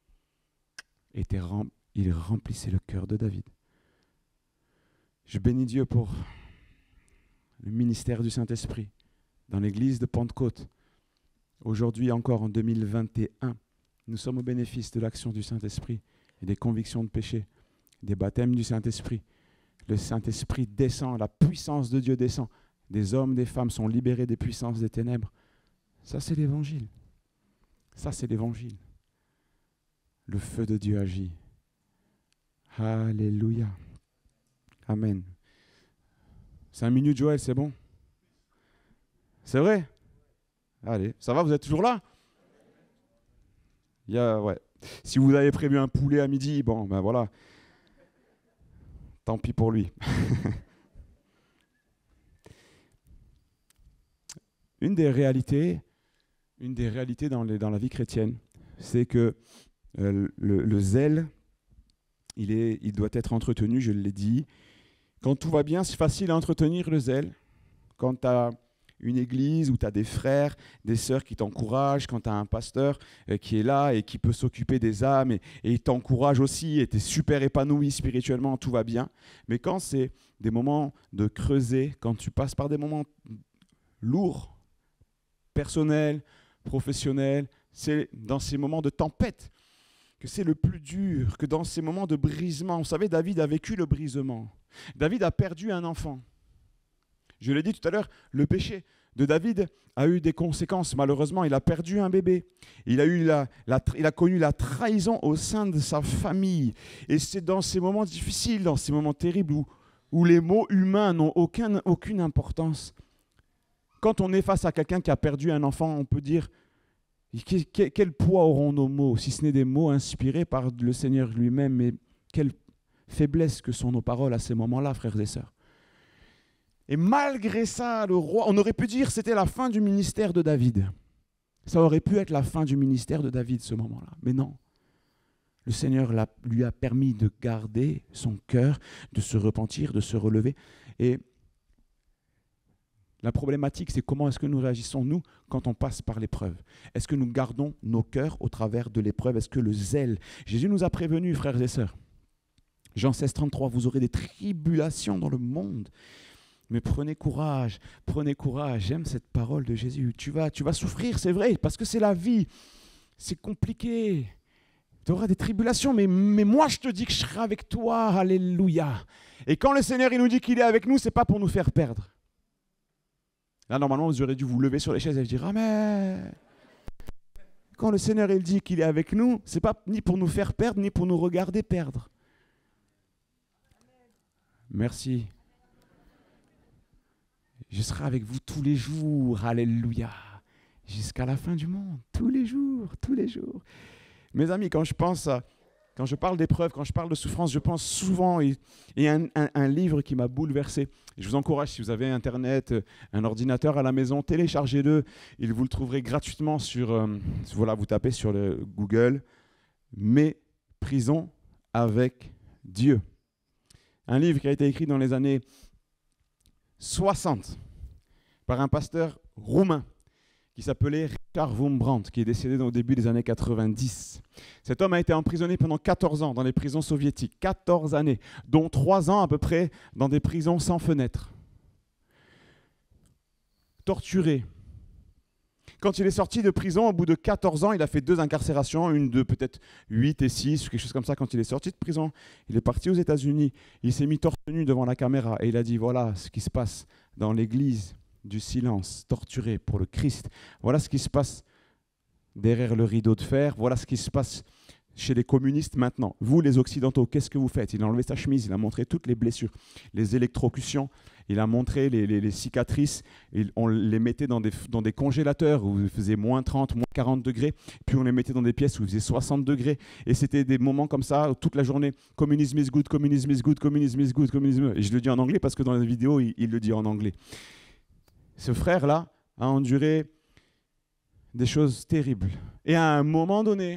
il remplissait le cœur de David. Je bénis Dieu pour le ministère du Saint-Esprit dans l'église de Pentecôte. Aujourd'hui encore, en 2021, nous sommes au bénéfice de l'action du Saint-Esprit et des convictions de péché, des baptêmes du Saint-Esprit. Le Saint-Esprit descend, la puissance de Dieu descend. Des hommes, des femmes sont libérés des puissances des ténèbres. Ça, c'est l'Évangile. Ça, c'est l'Évangile. Le feu de Dieu agit. Alléluia. Amen. 5 minutes, Joël, c'est bon? C'est vrai? Allez, ça va, vous êtes toujours là? Ouais. Si vous avez prévu un poulet à midi, bon, ben voilà. Tant pis pour lui. Une des réalités dans la vie chrétienne, c'est que le zèle, il doit être entretenu, je l'ai dit. Quand tout va bien, c'est facile à entretenir le zèle. Quand tu as une église où tu as des frères, des sœurs qui t'encouragent, quand tu as un pasteur qui est là et qui peut s'occuper des âmes et il t'encourage aussi et tu es super épanoui spirituellement, tout va bien. Mais quand c'est des moments de creuser, quand tu passes par des moments lourds, personnels, professionnels, c'est dans ces moments de tempête que c'est le plus dur, que dans ces moments de brisement. Vous savez, David a vécu le brisement. David a perdu un enfant. Je l'ai dit tout à l'heure, le péché de David a eu des conséquences. Malheureusement, il a perdu un bébé. Il a connu la trahison au sein de sa famille. Et c'est dans ces moments difficiles, dans ces moments terribles où les mots humains n'ont aucune importance. Quand on est face à quelqu'un qui a perdu un enfant, on peut dire quel poids auront nos mots, si ce n'est des mots inspirés par le Seigneur lui-même, mais quelle faiblesse que sont nos paroles à ces moments-là, frères et sœurs. Et malgré ça, le roi, on aurait pu dire que c'était la fin du ministère de David. Ça aurait pu être la fin du ministère de David, ce moment-là. Mais non. Le Seigneur lui a permis de garder son cœur, de se repentir, de se relever. Et la problématique, c'est comment est-ce que nous réagissons, nous, quand on passe par l'épreuve. Est-ce que nous gardons nos cœurs au travers de l'épreuve? Est-ce que le zèle... Jésus nous a prévenus, frères et sœurs. Jean 16, 33, vous aurez des tribulations dans le monde. Mais prenez courage. J'aime cette parole de Jésus. Tu vas souffrir, c'est vrai, parce que c'est la vie. C'est compliqué. Tu auras des tribulations, mais moi je te dis que je serai avec toi. Alléluia. Et quand le Seigneur il nous dit qu'il est avec nous, ce n'est pas pour nous faire perdre. Là, normalement, vous aurez dû vous lever sur les chaises et dire « Amen ». Quand le Seigneur il dit qu'il est avec nous, ce n'est pas ni pour nous faire perdre, ni pour nous regarder perdre. Merci. Je serai avec vous tous les jours, alléluia, jusqu'à la fin du monde, tous les jours. Mes amis, quand je parle d'épreuves, quand je parle de souffrance, je pense souvent, il y a un livre qui m'a bouleversé. Je vous encourage, si vous avez Internet, un ordinateur à la maison, téléchargez-le. Vous le trouverez gratuitement vous tapez sur le Google, « Mes prisons avec Dieu ». Un livre qui a été écrit dans les années 60 par un pasteur roumain qui s'appelait Richard Wurmbrand, qui est décédé au début des années 90. Cet homme a été emprisonné pendant 14 ans dans les prisons soviétiques, 14 années, dont 3 ans à peu près dans des prisons sans fenêtre. Torturé. Quand il est sorti de prison, au bout de 14 ans, il a fait 2 incarcérations, une de peut-être 8 et 6, quelque chose comme ça. Quand il est sorti de prison, il est parti aux États-Unis. Il s'est mis torse nu devant la caméra et il a dit, voilà ce qui se passe dans l'église du silence, torturé pour le Christ. Voilà ce qui se passe derrière le rideau de fer. Voilà ce qui se passe chez les communistes maintenant. Vous, les Occidentaux, qu'est-ce que vous faites? Il a enlevé sa chemise, il a montré toutes les blessures, les électrocutions, il a montré les cicatrices, on les mettait dans des congélateurs où il faisait moins 30, moins 40 degrés, puis on les mettait dans des pièces où il faisait 60 degrés, et c'était des moments comme ça, toute la journée, communisme is good, communisme is good, communisme is good, communisme. Et je le dis en anglais parce que dans la vidéo, il le dit en anglais. Ce frère-là a enduré des choses terribles. Et à un moment donné,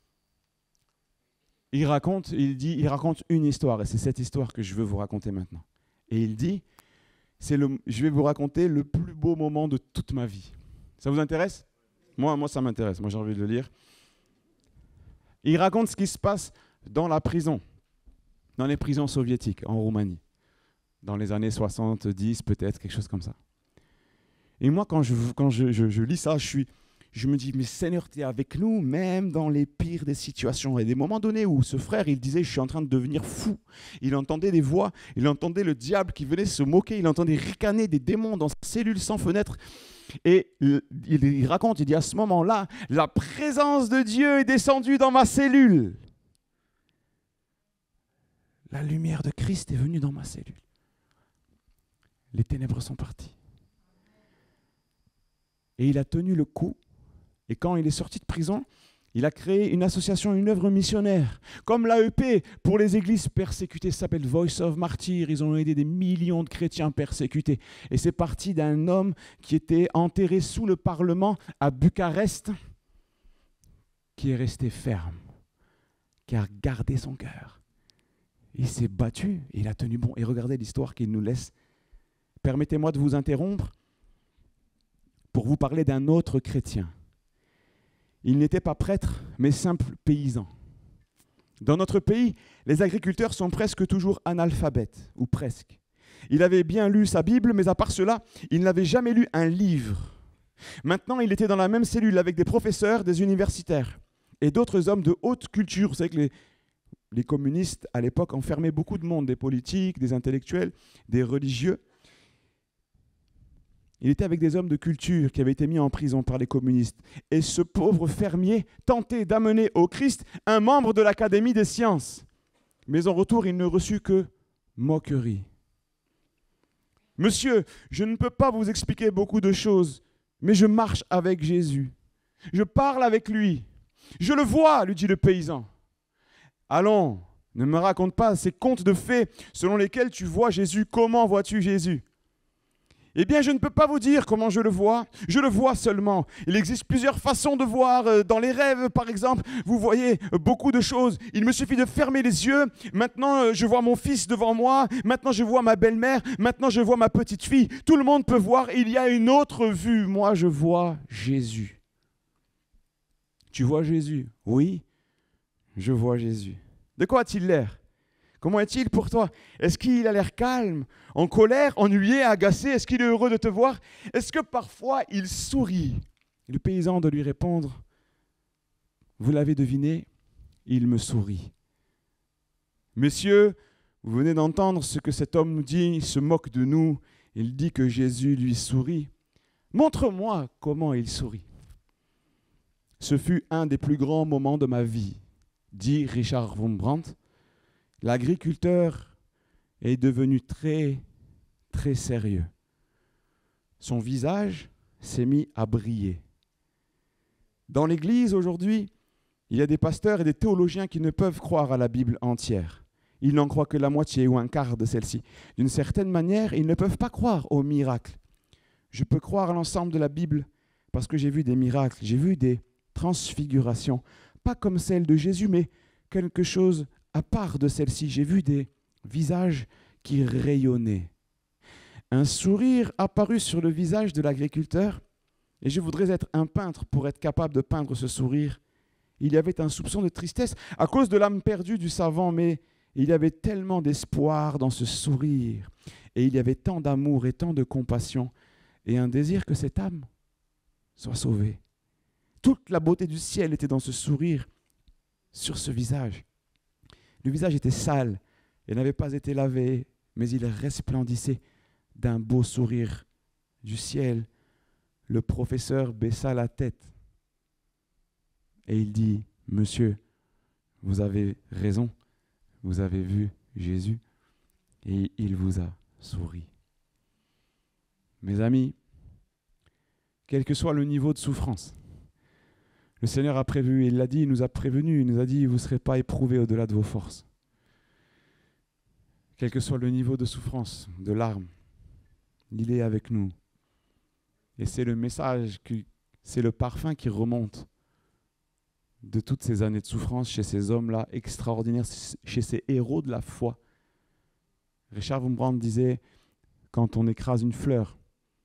il raconte une histoire, et c'est cette histoire que je veux vous raconter maintenant. Et il dit, je vais vous raconter le plus beau moment de toute ma vie. Ça vous intéresse? Moi, ça m'intéresse. Moi, j'ai envie de le lire. Il raconte ce qui se passe dans la prison, dans les prisons soviétiques en Roumanie, dans les années 70, peut-être, quelque chose comme ça. Et moi, quand je lis ça, je me dis, mais Seigneur, tu es avec nous, même dans les pires des situations. Et des moments donnés où ce frère, il disait, je suis en train de devenir fou. Il entendait des voix, il entendait le diable qui venait se moquer, il entendait ricaner des démons dans sa cellule sans fenêtre. Et il raconte, il dit, à ce moment-là, la présence de Dieu est descendue dans ma cellule. La lumière de Christ est venue dans ma cellule. Les ténèbres sont parties. Et il a tenu le coup. Et quand il est sorti de prison, il a créé une association, une œuvre missionnaire, comme l'AEP pour les églises persécutées. Ça s'appelle Voice of Martyrs. Ils ont aidé des millions de chrétiens persécutés. Et c'est parti d'un homme qui était enterré sous le Parlement à Bucarest, qui est resté ferme, qui a gardé son cœur. Il s'est battu, et il a tenu bon. Et regardez l'histoire qu'il nous laisse. Permettez-moi de vous interrompre pour vous parler d'un autre chrétien. Il n'était pas prêtre, mais simple paysan. Dans notre pays, les agriculteurs sont presque toujours analphabètes, ou presque. Il avait bien lu sa Bible, mais à part cela, il n'avait jamais lu un livre. Maintenant, il était dans la même cellule avec des professeurs, des universitaires et d'autres hommes de haute culture. Vous savez que les communistes, à l'époque, enfermaient beaucoup de monde, des politiques, des intellectuels, des religieux. Il était avec des hommes de culture qui avaient été mis en prison par les communistes. Et ce pauvre fermier tentait d'amener au Christ un membre de l'Académie des sciences. Mais en retour, il ne reçut que moquerie. « Monsieur, je ne peux pas vous expliquer beaucoup de choses, mais je marche avec Jésus. Je parle avec lui. Je le vois, lui dit le paysan. Allons, ne me raconte pas ces contes de fées selon lesquels tu vois Jésus. Comment vois-tu Jésus ? Eh bien, je ne peux pas vous dire comment je le vois seulement. Il existe plusieurs façons de voir. Dans les rêves, par exemple, vous voyez beaucoup de choses. Il me suffit de fermer les yeux. Maintenant, je vois mon fils devant moi. Maintenant, je vois ma belle-mère. Maintenant, je vois ma petite fille. Tout le monde peut voir. Il y a une autre vue. Moi, je vois Jésus. Tu vois Jésus? Oui, je vois Jésus. De quoi a-t-il l'air? Comment est-il pour toi? Est-ce qu'il a l'air calme, en colère, ennuyé, agacé? Est-ce qu'il est heureux de te voir? Est-ce que parfois il sourit? Et le paysan doit lui répondre, vous l'avez deviné, il me sourit. Messieurs, vous venez d'entendre ce que cet homme nous dit, il se moque de nous, il dit que Jésus lui sourit. Montre-moi comment il sourit. Ce fut un des plus grands moments de ma vie, dit Richard Wurmbrand. L'agriculteur est devenu très, très sérieux. Son visage s'est mis à briller. Dans l'Église, aujourd'hui, il y a des pasteurs et des théologiens qui ne peuvent croire à la Bible entière. Ils n'en croient que la moitié ou un quart de celle-ci. D'une certaine manière, ils ne peuvent pas croire aux miracles. Je peux croire à l'ensemble de la Bible parce que j'ai vu des miracles, j'ai vu des transfigurations, pas comme celle de Jésus, mais quelque chose à part de celle-ci. J'ai vu des visages qui rayonnaient. Un sourire apparut sur le visage de l'agriculteur, et je voudrais être un peintre pour être capable de peindre ce sourire. Il y avait un soupçon de tristesse à cause de l'âme perdue du savant, mais il y avait tellement d'espoir dans ce sourire, et il y avait tant d'amour et tant de compassion, et un désir que cette âme soient sauvés. Toute la beauté du ciel était dans ce sourire, sur ce visage. Le visage était sale et n'avait pas été lavé, mais il resplendissait d'un beau sourire du ciel. Le professeur baissa la tête et il dit, « Monsieur, vous avez raison, vous avez vu Jésus et il vous a souri. » Mes amis, quel que soit le niveau de souffrance, le Seigneur a prévu, il l'a dit, il nous a prévenus, il nous a dit, vous ne serez pas éprouvés au-delà de vos forces. Quel que soit le niveau de souffrance, de larmes, il est avec nous. Et c'est le message, c'est le parfum qui remonte de toutes ces années de souffrance chez ces hommes-là extraordinaires, chez ces héros de la foi. Richard Wurmbrand disait, quand on écrase une fleur,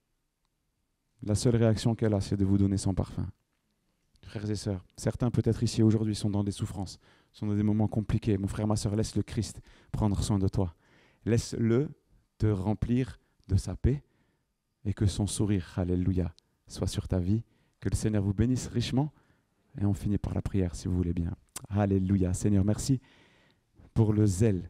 la seule réaction qu'elle a, c'est de vous donner son parfum. Frères et sœurs, certains peut-être ici aujourd'hui sont dans des souffrances, sont dans des moments compliqués. Mon frère, ma sœur, laisse le Christ prendre soin de toi. Laisse-le te remplir de sa paix et que son sourire, alléluia, soit sur ta vie. Que le Seigneur vous bénisse richement. Et on finit par la prière, si vous voulez bien. Alléluia. Seigneur, merci pour le zèle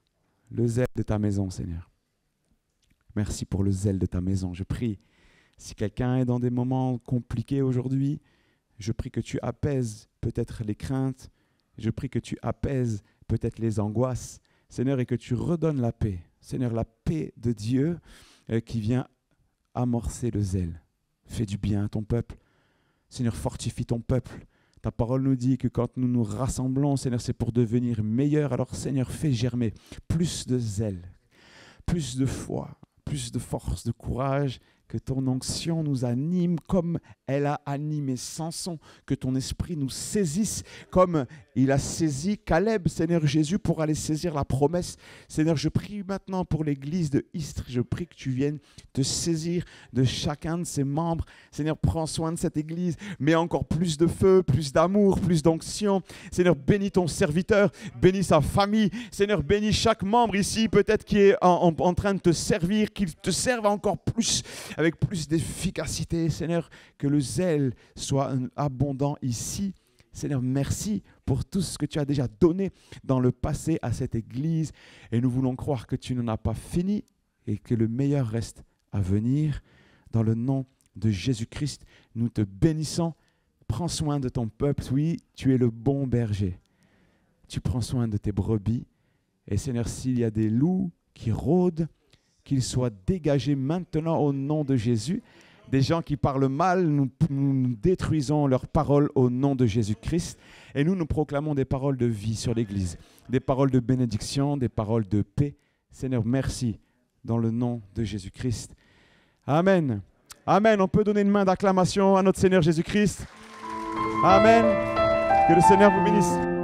de ta maison, Seigneur. Merci pour le zèle de ta maison. Je prie, si quelqu'un est dans des moments compliqués aujourd'hui, je prie que tu apaises peut-être les craintes, je prie que tu apaises peut-être les angoisses, Seigneur, et que tu redonnes la paix. Seigneur, la paix de Dieu qui vient amorcer le zèle. Fais du bien à ton peuple. Seigneur, fortifie ton peuple. Ta parole nous dit que quand nous nous rassemblons, Seigneur, c'est pour devenir meilleurs. Alors, Seigneur, fais germer plus de zèle, plus de foi, plus de force, de courage, que ton onction nous anime comme elle a animé Samson, que ton esprit nous saisisse comme il a saisi Caleb, Seigneur Jésus, pour aller saisir la promesse. Seigneur, je prie maintenant pour l'église de Istres, je prie que tu viennes te saisir de chacun de ses membres. Seigneur, prends soin de cette église, mets encore plus de feu, plus d'amour, plus d'onction. Seigneur, bénis ton serviteur, bénis sa famille. Seigneur, bénis chaque membre ici, peut-être qui est en train de te servir, qu'il te serve encore plus, avec plus d'efficacité. Seigneur, que le zèle soit abondant ici. Seigneur, merci pour tout ce que tu as déjà donné dans le passé à cette église. Et nous voulons croire que tu n'en as pas fini et que le meilleur reste à venir. Dans le nom de Jésus-Christ, nous te bénissons. Prends soin de ton peuple. Oui, tu es le bon berger. Tu prends soin de tes brebis. Et Seigneur, s'il y a des loups qui rôdent, qu'ils soient dégagés maintenant au nom de Jésus. Des gens qui parlent mal, nous détruisons leurs paroles au nom de Jésus-Christ. Et nous proclamons des paroles de vie sur l'Église, des paroles de bénédiction, des paroles de paix. Seigneur, merci dans le nom de Jésus-Christ. Amen. Amen. On peut donner une main d'acclamation à notre Seigneur Jésus-Christ. Amen. Que le Seigneur vous bénisse.